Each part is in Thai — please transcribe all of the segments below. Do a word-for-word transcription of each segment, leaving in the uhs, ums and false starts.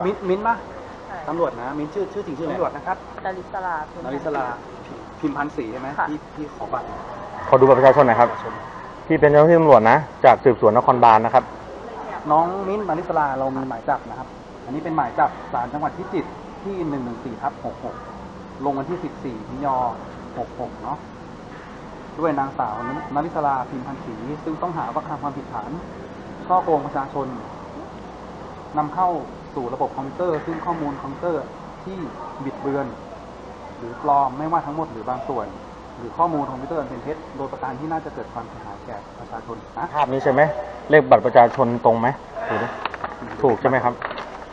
มิ้นมิ้นปะตำรวจนะมิ้นชื่อชื่อจริงชื่อตำรวจนะครับนาริสลานาริสลาพิมพันธ์ศรีใช่ไหมที่ที่ขอบัตรขอดูบัตรประชาชนหน่อยครับพี่เป็นเจ้าหน้าที่ตำรวจนะจากสืบสวนนครบาลนะครับน้องมิ้นนาริสลาเรามีหมายจับนะครับอันนี้เป็นหมายจับศาลจังหวัดพิจิตรที่หนึ่งหนึ่งสี่ทับหกหกลงวันที่สิบสี่มิถุนายนหกหกเนาะด้วยนางสาวนาริสลาพิมพันธ์ศรีซึ่งต้องหาว่ากระทำความผิดฐานช่อโกงประชาชนนำเข้าสู่ระบบคอมพิวเตอร์ซึ่งข้อมูลคอมพิวเตอร์ที่บิดเบือนหรือปลอมไม่ว่าทั้งหมดหรือบางส่วนหรือข้อมูลคอมพิวเตอร์เป็นเท็จโดยประการที่น่าจะเกิดความเสียหายแก่ประชาชนนะภาพนี้ใช่ไหมเลขบัตรประชาชนตรงไหมถูกไหมถูกใช่ไหมครับ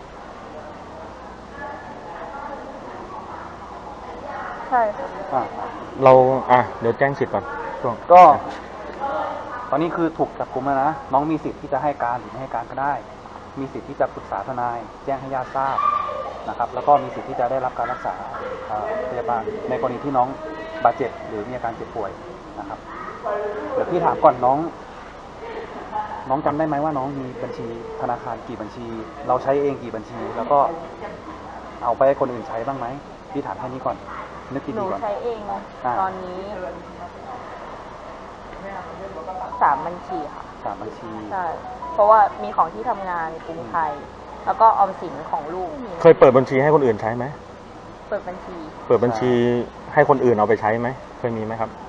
ใช่ค่ะเราอ่ะเดี๋ยวแจ้งสิทธิ์ก่อนช่วงก็ตอนนี้คือถูกจับกุมแล้วนะน้องมีสิทธิ์ที่จะให้การหรือไม่ให้การก็ได้มีสิทธิ์ที่จะปรึกษาทนายแจ้งให้ญาติทราบนะครับแล้วก็มีสิทธิ์ที่จะได้รับการรักษาพยาบาลในกรณีที่น้องบาดเจ็บหรือมีอาการเจ็บป่วยนะครับเดี๋ยวพี่ถามก่อนน้องน้องจำได้ไหมว่าน้องมีบัญชีธนาคารกี่บัญชีเราใช้เองกี่บัญชี แล้วก็เอาไปให้คนอื่นใช้บ้างไหมพี่ถามแค่นี้ก่อนนึกดีๆก่อนหนูใช้เองตอนนี้สามบัญชีค่ะสามบัญชีใช่เพราะว่ามีของที่ทำงานกรุงไทยแล้วก็ออมสินของลูกเคยเปิดบัญชีให้คนอื่นใช้ไหมเปิดบัญชีเปิดบัญชีให้คนอื่นเอาไปใช้ไหมเคยมีไหมครับ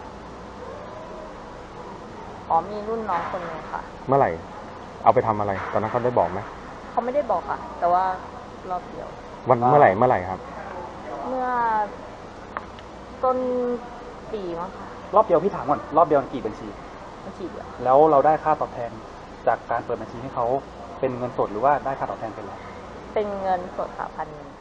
อ๋อมีรุ่นน้องคนนึงค่ะเมื่อไหร่เอาไปทำอะไรตอนนั้นเขาได้บอกไหมเขาไม่ได้บอกค่ะแต่ว่ารอบเดียววันเมื่อไหร่เมื่อไหร่ครับเมื่อต้นปีมั้งค่ะรอบเดียวพี่ถามก่อนรอบเดียวกี่บัญชีบัญชีเดียวแล้วเราได้ค่าตอบแทนจากการเปิดบัญชีให้เขาเป็นเงินสดหรือว่าได้ค่าตอบแทนเป็นอะไรเป็นเงินสดค่ะพันหนึ่ง